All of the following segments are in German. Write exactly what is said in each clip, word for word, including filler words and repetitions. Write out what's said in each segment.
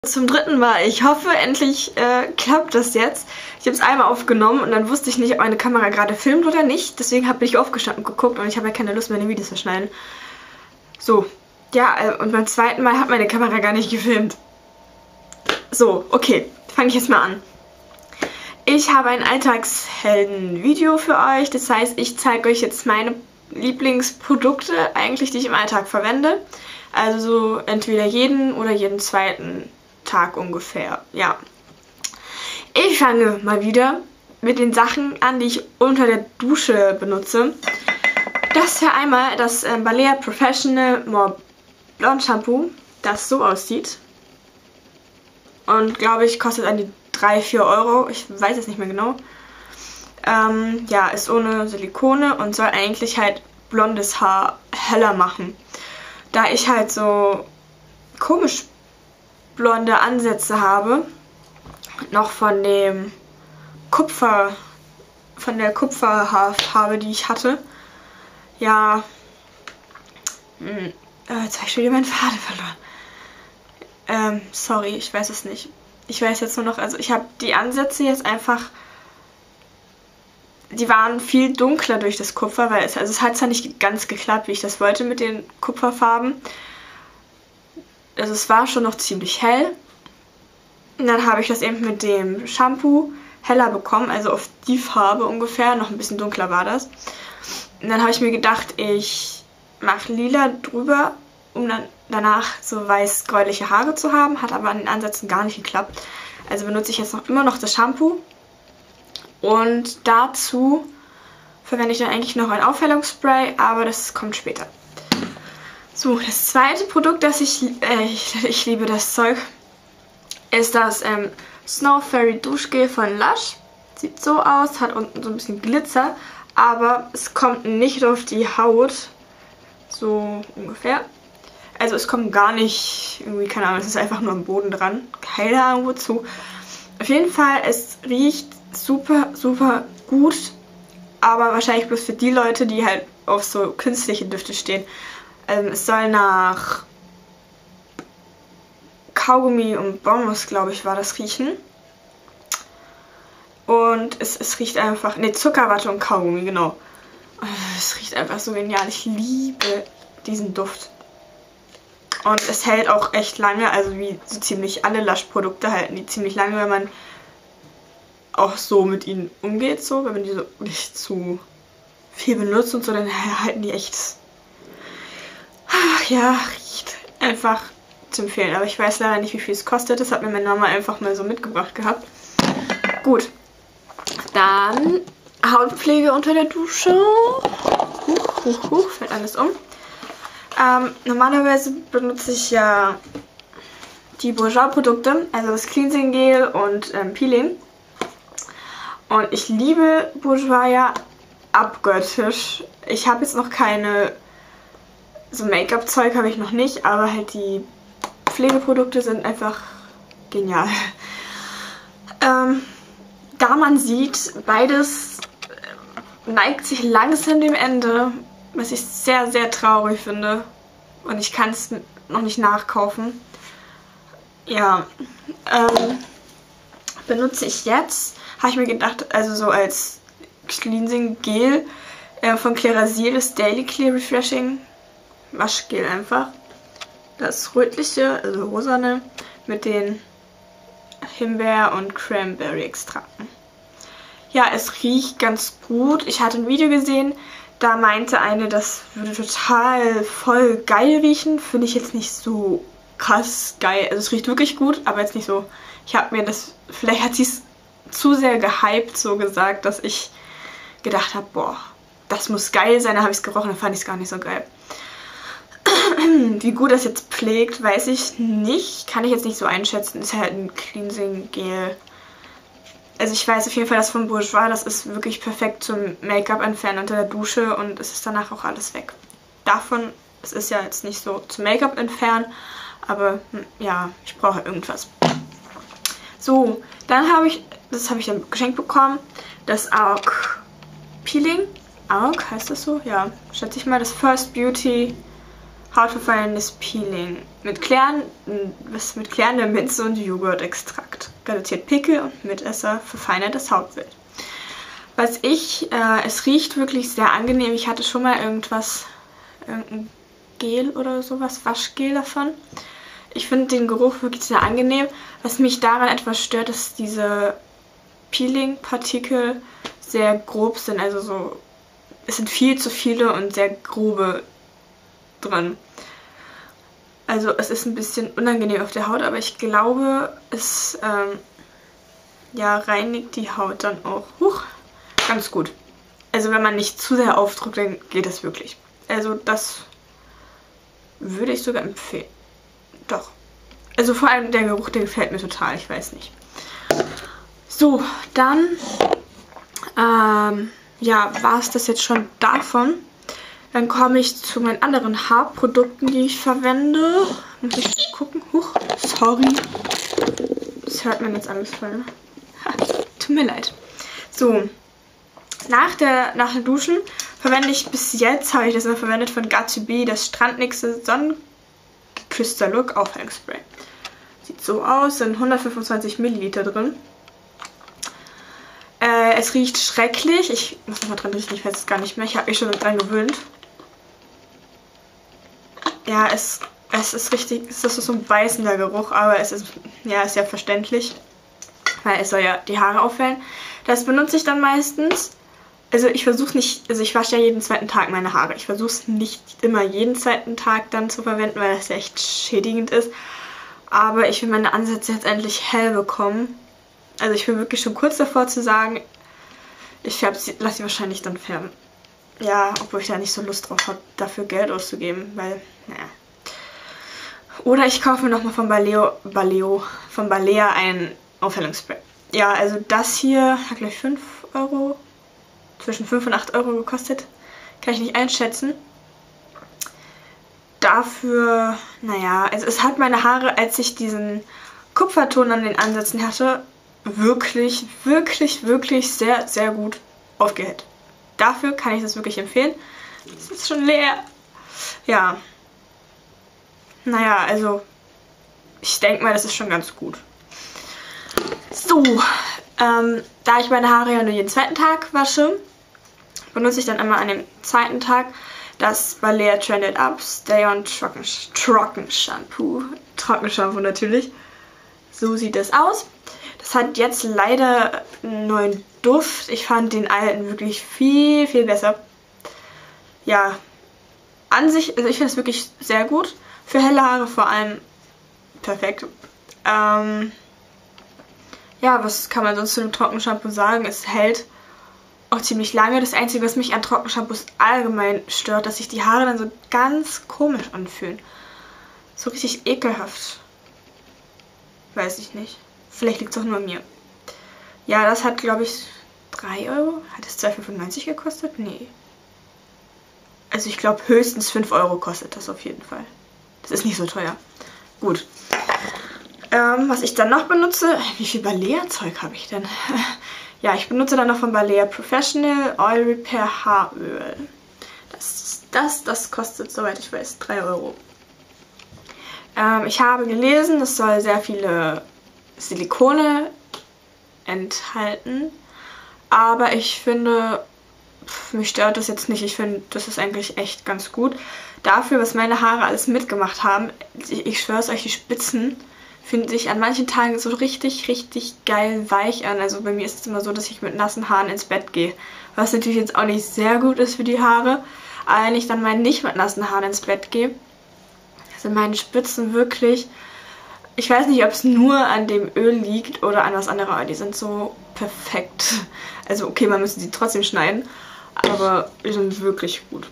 Zum dritten Mal. Ich hoffe, endlich äh, klappt das jetzt. Ich habe es einmal aufgenommen und dann wusste ich nicht, ob meine Kamera gerade filmt oder nicht. Deswegen habe ich aufgestanden und geguckt und ich habe ja keine Lust mehr, die Videos zu schneiden. So, ja, äh, und beim zweiten Mal hat meine Kamera gar nicht gefilmt. So, okay, fange ich jetzt mal an. Ich habe ein Alltagshelden-Video für euch. Das heißt, ich zeige euch jetzt meine Lieblingsprodukte, eigentlich, die ich im Alltag verwende. Also so entweder jeden oder jeden zweiten Tag ungefähr, ja. Ich fange mal wieder mit den Sachen an, die ich unter der Dusche benutze. Das ist ja einmal das äh, Balea Professional More Blonde Shampoo, das so aussieht. Und glaube ich, kostet an die drei, vier Euro. Ich weiß es nicht mehr genau. Ähm, ja, ist ohne Silikone und soll eigentlich halt blondes Haar heller machen. Da ich halt so komisch blonde Ansätze habe, noch von dem Kupfer, von der Kupferhaarfarbe, die ich hatte, ja, mh, jetzt habe ich schon wieder meinen Faden verloren. Ähm, sorry, ich weiß es nicht. Ich weiß jetzt nur noch, also ich habe die Ansätze jetzt einfach, die waren viel dunkler durch das Kupfer, weil es, also es hat zwar nicht ganz geklappt, wie ich das wollte mit den Kupferfarben. Also es war schon noch ziemlich hell. Und dann habe ich das eben mit dem Shampoo heller bekommen, also auf die Farbe ungefähr, noch ein bisschen dunkler war das. Und dann habe ich mir gedacht, ich mache lila drüber, um dann danach so weiß-gräuliche Haare zu haben, hat aber an den Ansätzen gar nicht geklappt. Also benutze ich jetzt noch immer noch das Shampoo. Und dazu verwende ich dann eigentlich noch ein Aufhellungsspray, aber das kommt später. So, das zweite Produkt, das ich, äh, ich, ich liebe das Zeug, ist das ähm, Snow Fairy Duschgel von Lush. Sieht so aus, hat unten so ein bisschen Glitzer, aber es kommt nicht auf die Haut, so ungefähr. Also es kommt gar nicht, irgendwie, keine Ahnung, es ist einfach nur am Boden dran. Keine Ahnung wozu. Auf jeden Fall, es riecht super, super gut, aber wahrscheinlich bloß für die Leute, die halt auf so künstliche Düfte stehen. Ähm, es soll nach Kaugummi und Bonbons, glaube ich, war das riechen. Und es, es riecht einfach, ne, Zuckerwatte und Kaugummi, genau. Es riecht einfach so genial. Ich liebe diesen Duft. Und es hält auch echt lange, also wie so ziemlich alle Lush-Produkte halten die ziemlich lange, wenn man auch so mit ihnen umgeht, so, wenn man die so nicht zu viel benutzt und so, dann halten die echt, ach ja, riecht einfach zu empfehlen. Aber ich weiß leider nicht, wie viel es kostet. Das hat mir meine Mama einfach mal so mitgebracht gehabt. Gut, dann Hautpflege unter der Dusche. Huch, huch, huch, fällt alles um. Ähm, normalerweise benutze ich ja die Bourjois-Produkte, also das Cleansing Gel und ähm, Peeling. Und ich liebe Bourjois ja abgöttisch. Ich habe jetzt noch keine, so Make-up-Zeug habe ich noch nicht, aber halt die Pflegeprodukte sind einfach genial. Ähm, da man sieht, beides neigt sich langsam dem Ende, was ich sehr, sehr traurig finde. Und ich kann es noch nicht nachkaufen. Ja, ähm, benutze ich jetzt, habe ich mir gedacht, also so als Cleansing Gel äh, von Clarasil, das Daily Clear Refreshing Waschgel einfach. Das rötliche, also rosane, mit den Himbeer- und Cranberry-Extrakten. Ja, es riecht ganz gut. Ich hatte ein Video gesehen, da meinte eine, das würde total voll geil riechen. Finde ich jetzt nicht so krass geil. Also es riecht wirklich gut, aber jetzt nicht so. Ich habe mir das, vielleicht hat sie es zu sehr gehypt, so gesagt, dass ich gedacht habe, boah, das muss geil sein. Dann habe ich es gerochen, dann fand ich es gar nicht so geil. Wie gut das jetzt pflegt, weiß ich nicht. Kann ich jetzt nicht so einschätzen. Ist halt ein Cleansing Gel. Also ich weiß auf jeden Fall, das von Bourjois, das ist wirklich perfekt zum Make-up entfernen unter der Dusche und es ist danach auch alles weg. Davon, es ist ja jetzt nicht so zum Make-up entfernen, aber ja, ich brauche irgendwas. So, dann habe ich, das habe ich dann geschenkt bekommen, das Arc Peeling. Arc, heißt das so? Ja, schätze ich mal, das First Beauty Hautverfallendes Peeling mit, Klären, was mit klärender Minze und Joghurtextrakt. Reduziert Pickel und Mitesser, verfeinert das Hautbild. Was ich, äh, es riecht wirklich sehr angenehm. Ich hatte schon mal irgendwas, irgendein Gel oder sowas, Waschgel davon. Ich finde den Geruch wirklich sehr angenehm. Was mich daran etwas stört, ist diese Peeling-Partikel sehr grob sind. Also so, es sind viel zu viele und sehr grobe dran. Also es ist ein bisschen unangenehm auf der Haut, aber ich glaube, es ähm, ja, reinigt die Haut dann auch huch, ganz gut. Also wenn man nicht zu sehr aufdrückt, dann geht das wirklich. Also das würde ich sogar empfehlen. Doch. Also vor allem der Geruch, der gefällt mir total, ich weiß nicht. So, dann ähm, ja, war es das jetzt schon davon. Dann komme ich zu meinen anderen Haarprodukten, die ich verwende. Muss ich gucken. Huch, sorry. Das hört man jetzt alles voll. Ne? Ha, tut mir leid. So, nach der, nach dem Duschen verwende ich bis jetzt, habe ich das immer verwendet, von Got to Be, das Strandnixe Sonnenküster Look Aufhängspray. Sieht so aus, sind hundertfünfundzwanzig Milliliter drin. Äh, es riecht schrecklich. Ich muss noch mal dran riechen, ich weiß es gar nicht mehr. Ich habe mich schon dran gewöhnt. Ja, es, es ist richtig, es ist so ein beißender Geruch, aber es ist ja ist ja verständlich, weil es soll ja die Haare aufhellen. Das benutze ich dann meistens. Also ich versuche nicht, also ich wasche ja jeden zweiten Tag meine Haare. Ich versuche es nicht immer jeden zweiten Tag dann zu verwenden, weil das ja echt schädigend ist. Aber ich will meine Ansätze jetzt endlich hell bekommen. Also ich bin wirklich schon kurz davor zu sagen, ich lasse sie wahrscheinlich dann färben. Ja, obwohl ich da nicht so Lust drauf habe, dafür Geld auszugeben, weil, naja. Oder ich kaufe mir nochmal von Baleo, Baleo, von Balea ein Aufhellungsspray. Ja, also das hier hat gleich fünf Euro, zwischen fünf und acht Euro gekostet. Kann ich nicht einschätzen. Dafür, naja, also es hat meine Haare, als ich diesen Kupferton an den Ansätzen hatte, wirklich, wirklich, wirklich sehr, sehr gut aufgehellt. Dafür kann ich das wirklich empfehlen. Es ist schon leer. Ja. Naja, also ich denke mal, das ist schon ganz gut. So, ähm, da ich meine Haare ja nur jeden zweiten Tag wasche, benutze ich dann immer an dem zweiten Tag das Balea Trended Up Stay On Trocken, Trocken Shampoo. Trockenshampoo natürlich. So sieht das aus. Das hat jetzt leider einen neuen Duft. Ich fand den alten wirklich viel, viel besser. Ja, an sich, also ich finde es wirklich sehr gut. Für helle Haare vor allem perfekt. Ähm, ja, was kann man sonst zu dem Trockenshampoo sagen? Es hält auch ziemlich lange. Das Einzige, was mich an Trockenshampoos allgemein stört, dass sich die Haare dann so ganz komisch anfühlen. So richtig ekelhaft. Weiß ich nicht. Vielleicht liegt es auch nur an mir. Ja, das hat, glaube ich, drei Euro. Hat es zwei fünfundneunzig gekostet? Nee. Also ich glaube, höchstens fünf Euro kostet das auf jeden Fall. Das ist nicht so teuer. Gut. Ähm, was ich dann noch benutze... Wie viel Balea-Zeug habe ich denn? Ja, ich benutze dann noch von Balea Professional Oil Repair Haaröl. Das, das, das kostet, soweit ich weiß, drei Euro. Ähm, ich habe gelesen, es soll sehr viele Silikone enthalten. Aber ich finde, pf, mich stört das jetzt nicht. Ich finde, das ist eigentlich echt ganz gut. Dafür, was meine Haare alles mitgemacht haben, ich, ich schwöre es euch, die Spitzen fühlen sich an manchen Tagen so richtig, richtig geil weich an. Also bei mir ist es immer so, dass ich mit nassen Haaren ins Bett gehe. Was natürlich jetzt auch nicht sehr gut ist für die Haare. Aber wenn ich dann mal nicht mit nassen Haaren ins Bett gehe, sind meine Spitzen wirklich... Ich weiß nicht, ob es nur an dem Öl liegt oder an was anderem, aber die sind so perfekt. Also okay, man müsste sie trotzdem schneiden, aber die sind wirklich gut.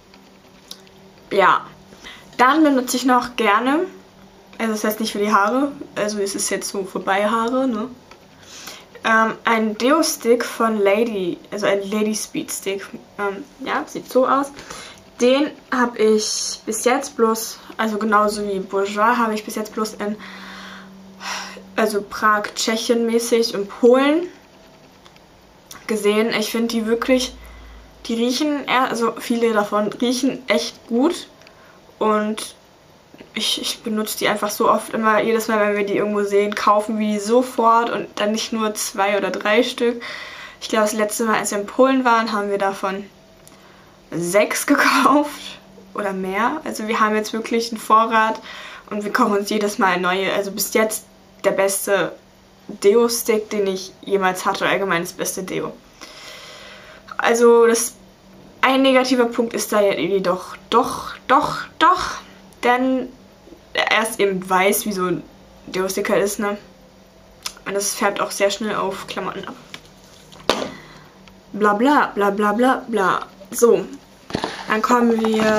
Ja, dann benutze ich noch gerne, also das heißt nicht für die Haare, also es ist jetzt so vorbei Haare, ne? Ähm, ein Deo-Stick von Lady, also ein Lady Speed Stick. Ähm, ja, sieht so aus. Den habe ich bis jetzt bloß, also genauso wie Bourjois, habe ich bis jetzt bloß in, also Prag, Tschechien mäßig und Polen gesehen. Ich finde die wirklich, die riechen, also viele davon riechen echt gut Und ich, ich benutze die einfach so oft immer, jedes Mal, wenn wir die irgendwo sehen, kaufen wir die sofort und dann nicht nur zwei oder drei Stück. Ich glaube, das letzte Mal, als wir in Polen waren, haben wir davon sechs gekauft oder mehr. Also wir haben jetzt wirklich einen Vorrat und wir kaufen uns jedes Mal neue. Also bis jetzt der beste Deo-Stick, den ich jemals hatte, allgemein das beste Deo. Also das ein negativer Punkt ist da jedoch doch, doch, doch, denn er ist eben weiß, wie so ein Deo-Stick halt ist, ne? Und das färbt auch sehr schnell auf Klamotten ab. Bla bla bla bla bla bla. So, dann kommen wir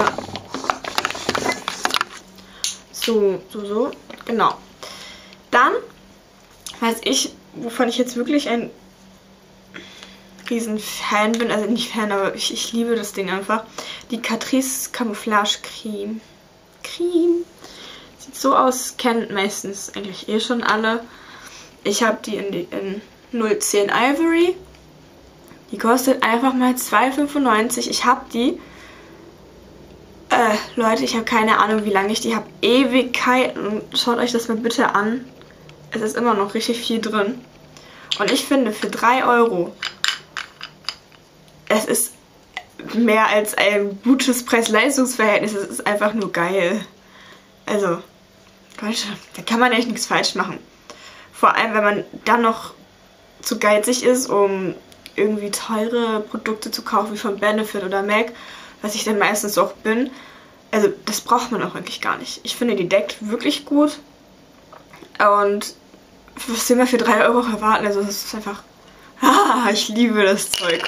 so, so, so, genau. Dann, weiß ich, wovon ich jetzt wirklich ein riesen Fan bin, also nicht Fan, aber ich, ich liebe das Ding einfach. Die Catrice Camouflage Creme. Creme. Sieht so aus, kennen meistens eigentlich eh schon alle. Ich habe die in, die in null zehn Ivory. Die kostet einfach mal zwei fünfundneunzig. Ich habe die. Äh, Leute, ich habe keine Ahnung, wie lange ich die habe. Ewigkeiten. Schaut euch das mal bitte an. Es ist immer noch richtig viel drin. Und ich finde, für drei Euro, es ist mehr als ein gutes Preis-Leistungs-Verhältnis. Es ist einfach nur geil. Also, Leute, da kann man echt nichts falsch machen. Vor allem, wenn man dann noch zu geizig ist, um irgendwie teure Produkte zu kaufen, wie von Benefit oder MAC, was ich dann meistens auch bin. Also, das braucht man auch eigentlich gar nicht. Ich finde, die deckt wirklich gut. Und was will man für drei Euro erwarten? Also, das ist einfach... Ah, ich liebe das Zeug.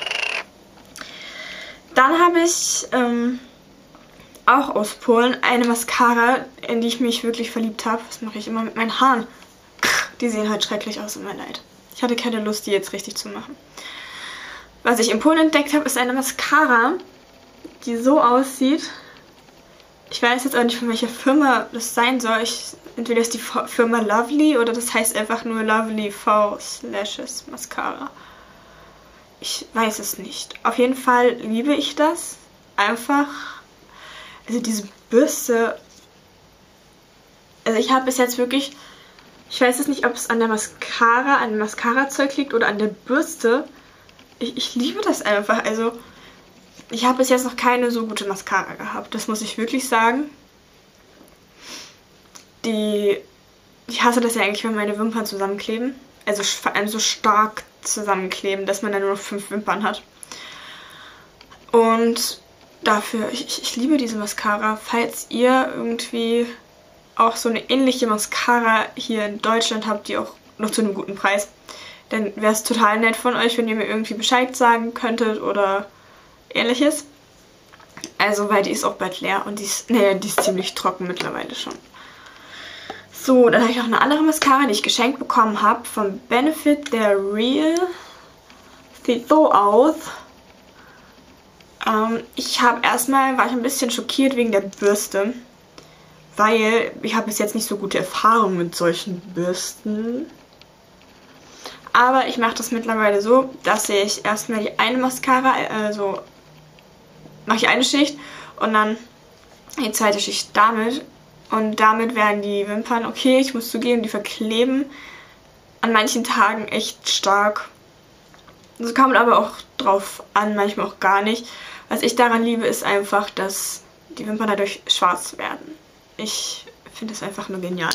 Dann habe ich ähm, auch aus Polen eine Mascara, in die ich mich wirklich verliebt habe. Das mache ich immer mit meinen Haaren. Die sehen halt schrecklich aus, tut mir leid. Ich hatte keine Lust, die jetzt richtig zu machen. Was ich in Polen entdeckt habe, ist eine Mascara, die so aussieht. Ich weiß jetzt auch nicht, von welcher Firma das sein soll. Ich, entweder ist die Firma Lovely oder das heißt einfach nur Lovely False Lashes Mascara. Ich weiß es nicht. Auf jeden Fall liebe ich das. Einfach, also diese Bürste. Also ich habe bis jetzt wirklich, ich weiß jetzt nicht, ob es an der Mascara, an dem Mascara-Zeug liegt oder an der Bürste. Ich, ich liebe das einfach. Also ich habe bis jetzt noch keine so gute Mascara gehabt. Das muss ich wirklich sagen. Die, ich hasse das ja eigentlich, wenn meine Wimpern zusammenkleben. Also vor allem so stark zusammenkleben, dass man dann nur noch fünf Wimpern hat. Und dafür, ich, ich liebe diese Mascara. Falls ihr irgendwie auch so eine ähnliche Mascara hier in Deutschland habt, die auch noch zu einem guten Preis, dann wäre es total nett von euch, wenn ihr mir irgendwie Bescheid sagen könntet oder ähnliches. Also, weil die ist auch bald leer und die ist, nee, die ist ziemlich trocken mittlerweile schon. So, dann habe ich noch eine andere Mascara, die ich geschenkt bekommen habe von Benefit, der Real. Sieht so aus. Ähm, ich habe erstmal, war ich ein bisschen schockiert wegen der Bürste, weil ich habe bis jetzt nicht so gute Erfahrungen mit solchen Bürsten. Aber ich mache das mittlerweile so, dass ich erstmal die eine Mascara, also mache ich eine Schicht und dann die zweite Schicht damit. Und damit werden die Wimpern, okay, ich muss zugeben, die verkleben an manchen Tagen echt stark. Das kommt aber auch drauf an, manchmal auch gar nicht. Was ich daran liebe, ist einfach, dass die Wimpern dadurch schwarz werden. Ich finde es einfach nur genial.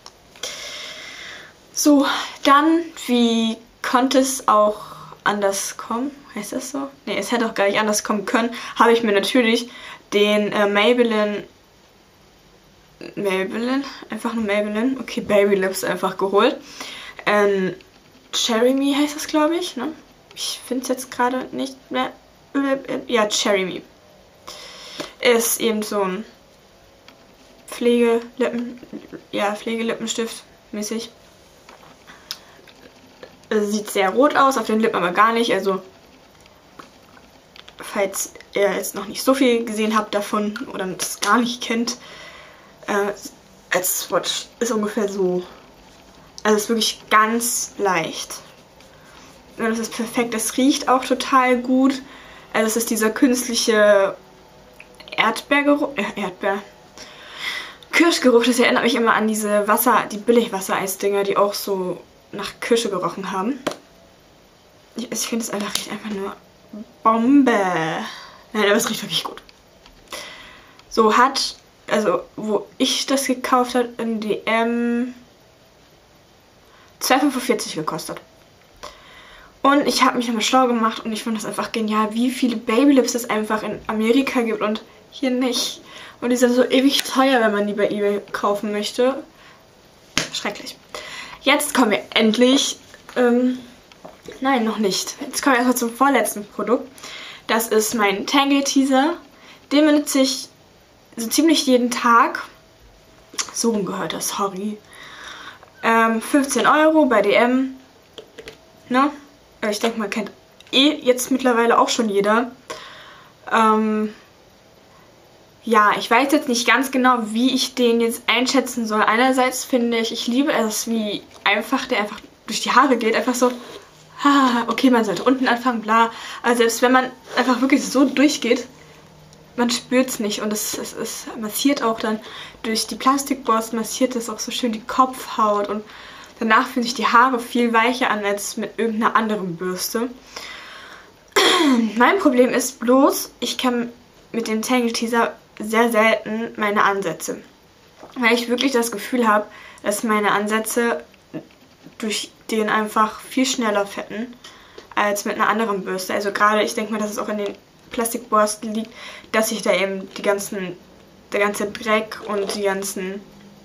So, dann, wie konnte es auch anders kommen? Heißt das so? Ne, es hätte auch gar nicht anders kommen können. Habe ich mir natürlich den äh, Maybelline Maybelline, einfach nur Maybelline, okay, Baby Lips einfach geholt. Ähm, Cherry Me heißt das, glaube ich, ne? Ich finde es jetzt gerade nicht mehr. Ja, Cherry Me. Ist eben so ein Pflegelippen, ja, Pflegelippenstift mäßig. Sieht sehr rot aus, auf den Lippen aber gar nicht, also falls ihr jetzt noch nicht so viel gesehen habt davon oder das gar nicht kennt, Äh, als Swatch ist ungefähr so. Also es ist wirklich ganz leicht. Und das ist perfekt. Es riecht auch total gut. Also es ist dieser künstliche Erdbeergeruch. Äh, Erdbeer. Kirschgeruch, das erinnert mich immer an diese Wasser, die Billigwassereisdinger, die auch so nach Kirsche gerochen haben. Ich, ich finde es einfach, riecht einfach nur Bombe. Nein, aber es riecht wirklich gut. So hat, also wo ich das gekauft habe, in D M zwei Euro fünfundvierzig gekostet. Und ich habe mich nochmal schlau gemacht und ich fand das einfach genial, wie viele Babylips es einfach in Amerika gibt und hier nicht. Und die sind so ewig teuer, wenn man die bei eBay kaufen möchte. Schrecklich. Jetzt kommen wir endlich, ähm, nein, noch nicht. Jetzt kommen wir erstmal zum vorletzten Produkt. Das ist mein Tangle Teaser. Den benutze ich so ziemlich jeden Tag. So gehört das, sorry. Ähm, fünfzehn Euro bei D M. Ne? Ich denke, man kennt eh jetzt mittlerweile auch schon jeder. Ähm, ja, ich weiß jetzt nicht ganz genau, wie ich den jetzt einschätzen soll. Einerseits finde ich, ich liebe es, wie einfach der einfach durch die Haare geht. Einfach so, ah, okay, man sollte unten anfangen, bla. Aber selbst wenn man einfach wirklich so durchgeht, man spürt es nicht. Und es, es, es massiert auch dann durch die Plastikborsten, massiert es auch so schön die Kopfhaut. Und danach fühlen sich die Haare viel weicher an als mit irgendeiner anderen Bürste. Mein Problem ist bloß, ich kann mit dem Tangle Teaser sehr selten meine Ansätze. Weil ich wirklich das Gefühl habe, dass meine Ansätze durch den einfach viel schneller fetten als mit einer anderen Bürste. Also gerade, ich denke mal, dass es auch in den Plastikborsten liegt, dass sich da eben die ganzen, der ganze Dreck und die ganzen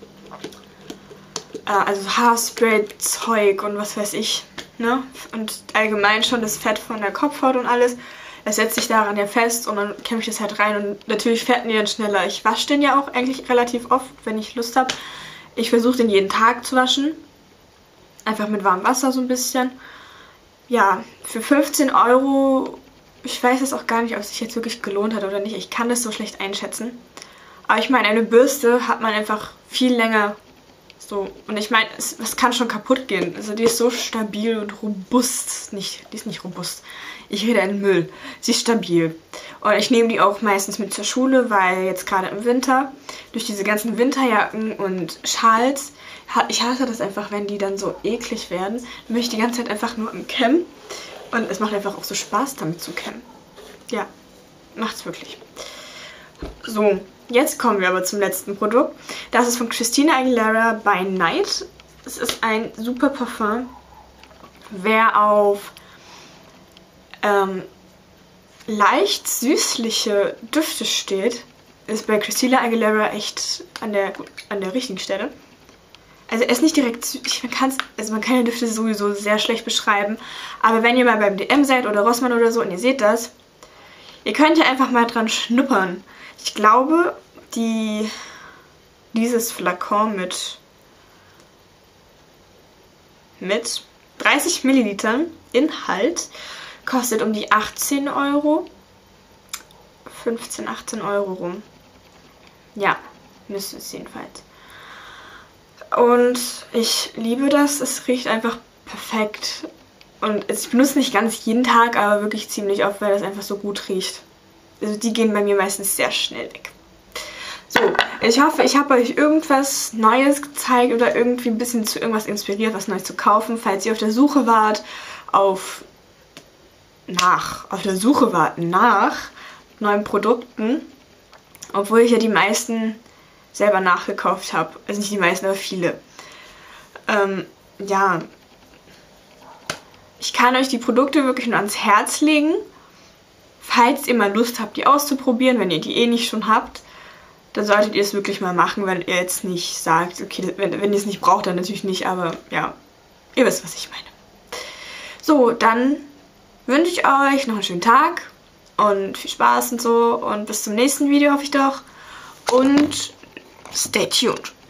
also Haarspray-Zeug und was weiß ich, ne? Und allgemein schon das Fett von der Kopfhaut und alles, das setzt sich daran ja fest und dann kämme ich das halt rein und natürlich fetten die dann schneller. Ich wasche den ja auch eigentlich relativ oft, wenn ich Lust habe. Ich versuche den jeden Tag zu waschen, einfach mit warmem Wasser so ein bisschen. Ja, für fünfzehn Euro, ich weiß es auch gar nicht, ob es sich jetzt wirklich gelohnt hat oder nicht. Ich kann das so schlecht einschätzen. Aber ich meine, eine Bürste hat man einfach viel länger. So, und ich meine, es, es kann schon kaputt gehen. Also die ist so stabil und robust. Nicht, die ist nicht robust. Ich rede in Müll. Sie ist stabil. Und ich nehme die auch meistens mit zur Schule, weil jetzt gerade im Winter, durch diese ganzen Winterjacken und Schals, ich hasse das einfach, wenn die dann so eklig werden. Dann bin ich die ganze Zeit einfach nur am Kämmen. Und es macht einfach auch so Spaß, damit zu kämmen. Ja, macht's wirklich. So, jetzt kommen wir aber zum letzten Produkt. Das ist von Christina Aguilera by Night. Es ist ein super Parfum. Wer auf ähm, leicht süßliche Düfte steht, ist bei Christina Aguilera echt an der, an der richtigen Stelle. Also er ist nicht direkt süß, man kann's, also man kann die Düfte sowieso sehr schlecht beschreiben. Aber wenn ihr mal beim D M seid oder Rossmann oder so und ihr seht das, ihr könnt ja einfach mal dran schnuppern. Ich glaube, die, dieses Flakon mit, mit dreißig Millilitern Inhalt kostet um die achtzehn Euro. fünfzehn, achtzehn Euro rum. Ja, müsste es jedenfalls. Und ich liebe das. Es riecht einfach perfekt. Und ich benutze nicht ganz jeden Tag, aber wirklich ziemlich oft, weil das einfach so gut riecht. Also die gehen bei mir meistens sehr schnell weg. So, ich hoffe, ich habe euch irgendwas Neues gezeigt oder irgendwie ein bisschen zu irgendwas inspiriert, was Neues zu kaufen. Falls ihr auf der Suche wart, auf nach, auf der Suche wart nach neuen Produkten, obwohl ich ja die meisten selber nachgekauft habe. Also nicht die meisten, aber viele. Ähm, ja, ich kann euch die Produkte wirklich nur ans Herz legen. Falls ihr mal Lust habt, die auszuprobieren, wenn ihr die eh nicht schon habt, dann solltet ihr es wirklich mal machen, wenn ihr jetzt nicht sagt, okay, wenn, wenn ihr es nicht braucht, dann natürlich nicht, aber ja, ihr wisst, was ich meine. So, dann wünsche ich euch noch einen schönen Tag und viel Spaß und so und bis zum nächsten Video, hoffe ich doch. Und stay tuned.